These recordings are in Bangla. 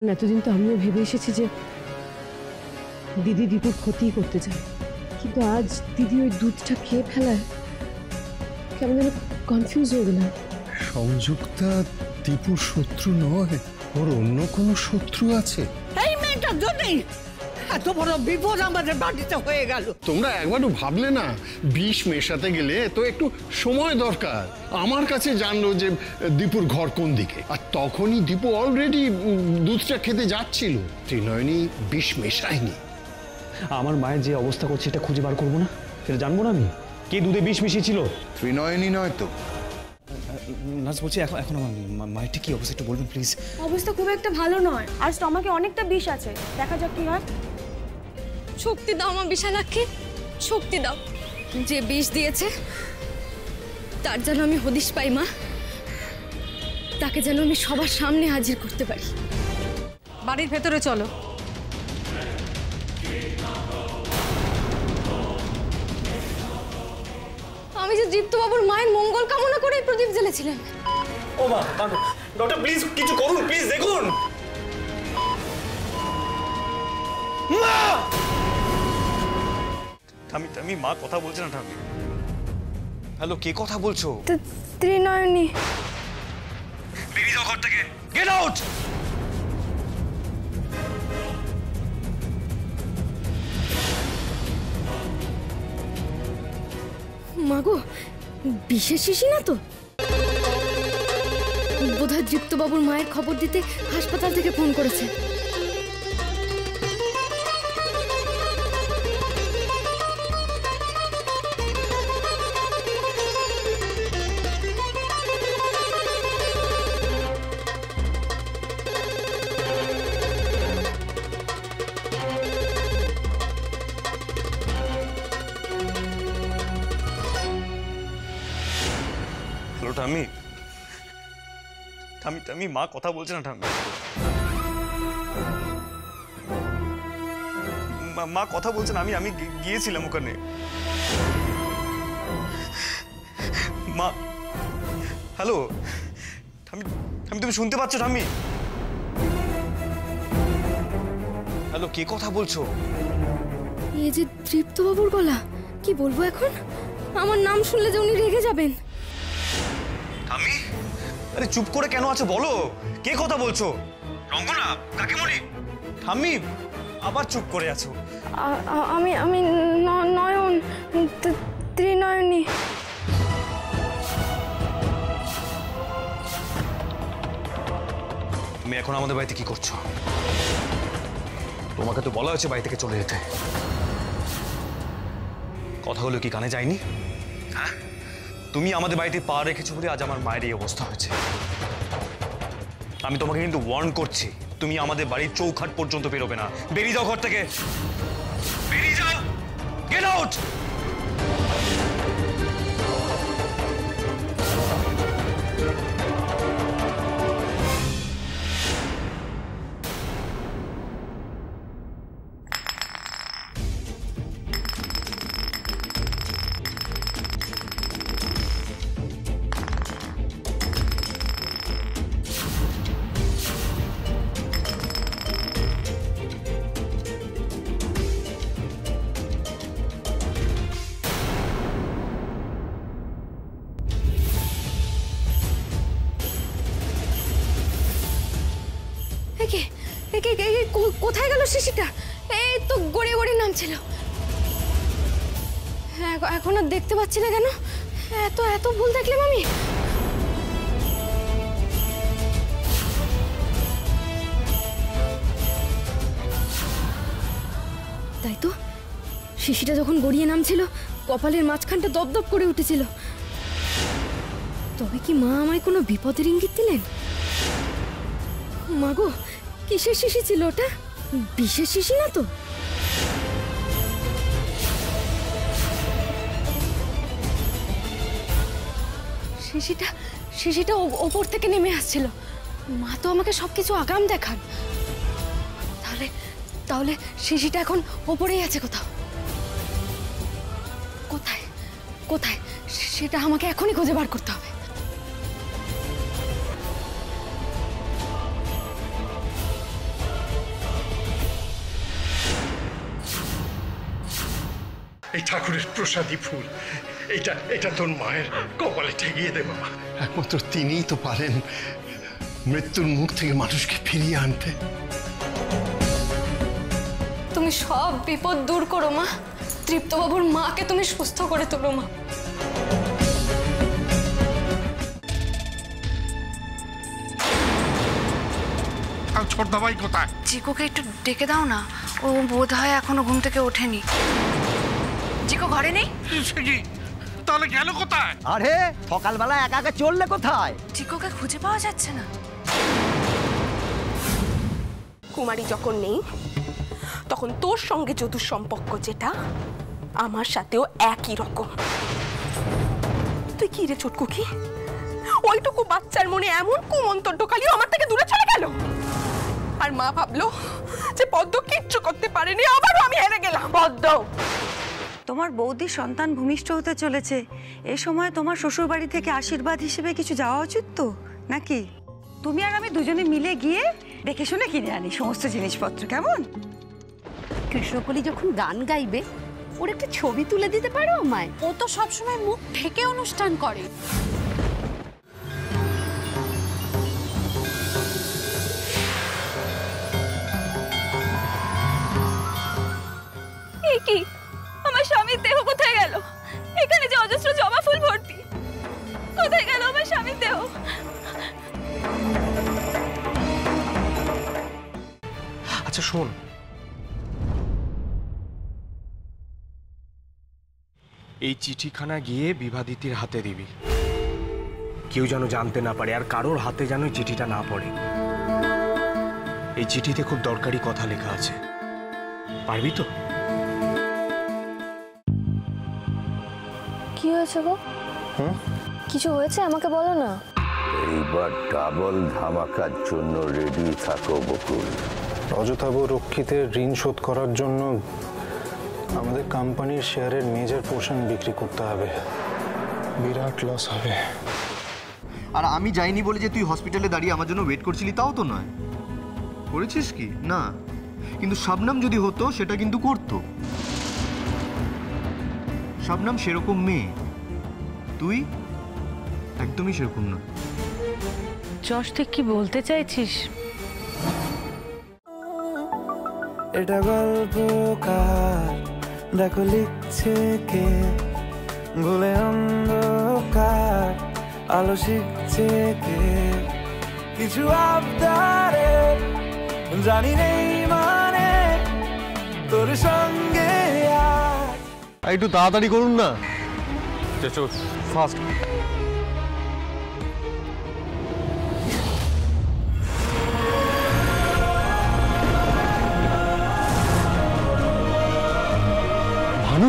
এতদিন তো আমিও ভেবে এসেছি যে দিদি দীপুর ক্ষতি করতে চায়, কিন্তু আজ দিদি ওই দুধটা খেয়ে ফেলায় কেমন যেন কনফিউজ হয়ে গেলাম। সংযুক্তা দীপুর শত্রু নয়, ওর অন্য কোনো শত্রু আছে। এই মেয়েটার জন্যই এত বড় বিপদ আমাদের বাড়িতে হয়ে গেল। তোমরা একবারও ভাবলে না বিষ মেশাতে গেলে তো একটু সময় দরকার। আমার কাছে জানলো যে দীপুর ঘর কোন দিকে, আর তখনই দীপু অলরেডি দুধটা খেতে যাচ্ছিল। ত্রিনয়নী বিষ মেশায়নি। আমার মায়ের যে অবস্থা করছে এটা খুঁজে বার করবো না? সেটা জানবো না আমি কে দুধে বিষ মিশিয়েছিল? ত্রিনয়নী নয় তো। নার্স বলছি এখন আমার মায়ের কি অবস্থা একটু বলবেন প্লিজ? অবস্থা খুব একটা ভালো নয়, আর স্টমাকে অনেকটা বিষ আছে, দেখা যাক কি হয়। শক্তি দাও মা বিশালাক্ষী, শক্তি দাও। যে বিষ দিয়েছে তার যেন আমি হদিশ পাই মা, তাকে যেন আমি সবার সামনে হাজির করতে পারি। বাড়ির ভেতরে চলো। আমি যে দীপ্তবাবুর মায়ের মঙ্গল কামনা করে প্রদীপ জ্বেলেছিলাম। ও মা, ডক্টর প্লিজ কিছু করুন, প্লিজ দেখুন। মা! ঠামি মা কথা বলছে না ঠামি। হ্যালো, কে কথা বলছো? ত্রিনয়নী। বেরিয়ে যাও ঘর থেকে, গেট আউট। মাগো, বিশেষ শিশি না তো? বোধহয় দীপ্তবাবুর মায়ের খবর দিতে হাসপাতাল থেকে ফোন করেছে। হ্যালো ঠামি, ঠামি মা কথা বলছে না ঠামি। মা কথা বলছে না। আমি গিয়েছিলাম ওখানে। মা, হ্যালো ঠামি, তুমি শুনতে পাচ্ছ ঠামি? হ্যালো, কে কথা বলছো? এই যে দীপ্তবাবুর গলা, কি বলবো এখন? আমার নাম শুনলে যে উনি রেগে যাবেন। ঠামি, আরে চুপ করে কেন আছো বলো, কে কথা বলছো? রঙ্গনা, কাকিমণি? ঠামি আবার চুপ করে আছো। আমি নয়ন, ত্রিনয়নী। তুমি এখন আমাদের বাড়িতে কি করছো? তোমাকে তো বলা হয়েছে বাড়ি থেকে চলে যেতে। কথাগুলো কি কানে যায়নি? হ্যাঁ, তুমি আমাদের বাড়িতে পা রেখেছো বলে আজ আমার মায়ের এই অবস্থা হয়েছে। আমি তোমাকে কিন্তু ওয়ার্ন করছি, তুমি আমাদের বাড়ির চৌখাট পর্যন্ত বেরোবে না। বেরিয়ে যাও ঘর থেকে, বেরিয়ে যাও, গেট আউট। কোথায় গেল শিশিটা? এই তো গড়ে গড়ে নামছিল। এখন আর দেখতে পাচ্ছি না কেন? এত ভুল দেখলাম আমি। তাই তো, শিশিটা যখন গড়িয়ে নামছিল কপালের মাঝখানটা দপদপ করে উঠেছিল। তবে কি মা আমায় কোনো বিপদের ইঙ্গিত দিলেন? মাগো, কিসের শিশি ছিল ওটা? বিশেষ শিশি না তো? শিশিটা ওপর থেকে নেমে আসছিল। মা তো আমাকে সবকিছু আগাম দেখান। তাহলে শিশিটা এখন ওপরেই আছে কোথাও। কোথায় সেটা আমাকে এখনই খুঁজে বার করতে হবে। এই ঠাকুরের প্রসাদী ফুল, এটা এটা তোর মায়ের কপালে ঠেকিয়ে দে বাবা। একমাত্র তিনিই তো পারেন মৃত্যুর মুখ থেকে মানুষকে ফিরিয়ে আনতে। তুমি সব বিপদ দূর করো মা, তৃপ্তবাবুর মাকে তুমি সুস্থ করে তোলো মা। ছোট ভাই কোথায়? চিকুকে একটু ডেকে দাও না, ও বোধ হয় এখনো ঘুম থেকে ওঠেনি। চিকু ঘরে নেই? তাহলে গেল কোথায়? আরে সকালবেলা একা একা চললে কোথায়? চিকুকে খুঁজে পাওয়া যাচ্ছে না। কুমারী যখন নেই তখন তোর সঙ্গে যদুর সম্পর্ক যেটা আমার সাথেও একই রকম। তুই কি রে চটকু, কি ওইটুকু বাচ্চার মনে এমন কুমন্তর ঢোকালি আমার থেকে দূরে চলে গেল। আর মা ভাবলো যে পদ্ম কিচ্ছু করতে পারেনি, আবারও আমি হেরে গেলাম। পদ্ম, তোমার বৌদির সন্তান ভূমিষ্ঠ হতে চলেছে, এই সময় তোমার শ্বশুর বাড়ি থেকে আশীর্বাদ হিসেবে কিছু যাওয়া উচিত তো নাকি? তুমি আর আমি দুজনে মিলে গিয়ে দেখে শুনে কিনে আনি সমস্ত জিনিসপত্র, কেমন? কৃষ্ণকলি যখন গান গাইবে ওর একটা ছবি তুলে দিতে পারো আমায়? ও তো সবসময় মুখ ঢেকে অনুষ্ঠান করে। কি আমার স্বামীর দেহ কোথায় গেল? এখানে যে অজস্র জবা ফুল ভর্তি, কোথায় গেল আমার স্বামীর দেহ? আচ্ছা শোন, এই চিঠিখানা গিয়ে বিভাদিতির হাতে দিবি, কেউ যেন জানতে না পারে, আর কারোর হাতে যেন চিঠিটা না পড়ে। এই চিঠিতে খুব দরকারি কথা লেখা আছে, পারবি তো? কি হয়েছে গো? কিছু হয়েছে আমাকে বলো না। এইবার ডাবল ধামাকার জন্য রেডি থাকো বকুল। অযথাব রক্ষিতের ঋণ শোধ করার জন্য আমাদের কোম্পানির শেয়ারের মেজর পোর্শন বিক্রি করতে হবে, বিরাট লস হবে। আর আমি যাইনি বলে যে তুই হসপিটালে দাঁড়িয়ে আমার জন্য ওয়েট করছিলি তাও তো নয়। করেছিস কি না, কিন্তু শবনম যদি হতো সেটা কিন্তু করতো। শবনম সেরকম মেয়ে, তুই একদমই সেরকম নয়। যশ, তুই কি বলতে চাইছিস? এটা গল্পকার, দেখো লিখছে কে, ভুলে অন্ধকার আলো শিখছে কে, কিছু আবদারে জানি নেই মানে তোর সঙ্গে। একটু তাড়াতাড়ি করুন না, ফাস্ট। ভানু,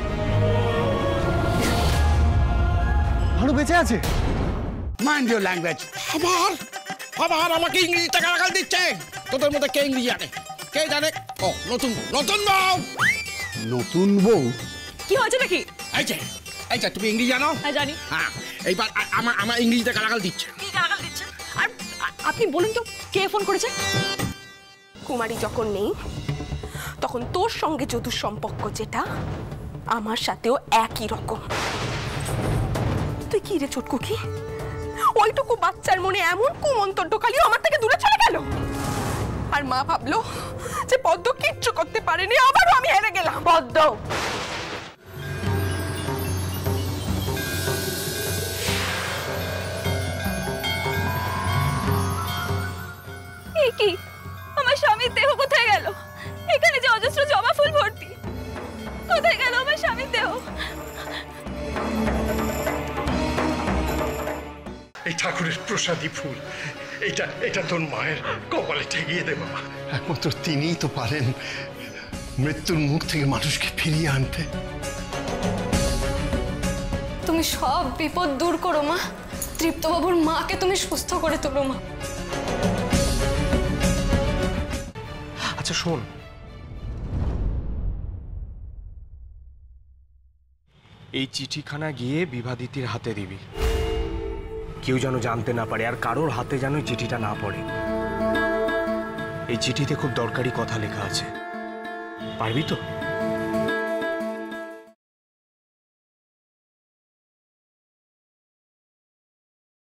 ভানু বেঁচে আছে? Mind your language. আবার আবার আমাকে ইংরেজিতে গালাগাল দিচ্ছে। তোদের মধ্যে কে ইংরেজি জানে? কে জানে? ও নতুন নতুন বউ। নতুন বউ? কি হয়েছে নাকি? এই যে তুমি ইংরেজি জানো? হ্যাঁ জানি। হ্যাঁ, এইবার আমার ইংরেজিতে গালাগাল দিচ্ছে। কি গালাগাল দিচ্ছে? আর আপনি বলুন তো কে ফোন করেছে? কুমারী যখন নেই তখন তোর সঙ্গে যদুর সম্পর্ক যেটা আমার সাথেও একই রকম। তুই কি রে চটকু, কি ওইটুকু বাচ্চার মনে এমন কুমন্তর ঢোকালি আমার থেকে দূরে চলে গেল। আর মা ভাবলো যে পদ্ম কিচ্ছু করতে পারেনি, আবারও আমি হেরে গেলাম। পদ্ম, কি আমার স্বামীর দেহ কোথায় গেল? এখানে যে অজস্র জবা ফুল ভর্তি, কোথায় গেল আমার স্বামীর দেহ? এই ঠাকুরের প্রসাদী ফুল, এটা এটা তোর মায়ের কপালে ঠেকিয়ে দে বাবা। একমাত্র তিনিই তো পারেন মৃত্যুর মুখ থেকে মানুষকে ফিরিয়ে আনতে। তুমি সব বিপদ দূর করো মা, তৃপ্তবাবুর মাকে তুমি সুস্থ করে তোলো মা। আচ্ছা শোন, এই চিঠিখানা গিয়ে বিভাদিতির হাতে দিবি, কেউ যেন জানতে না পারে, আর কারোর হাতে যেন চিঠিটা না পড়ে। এই চিঠিতে খুব দরকারি কথা লেখা আছে, পারবি তো?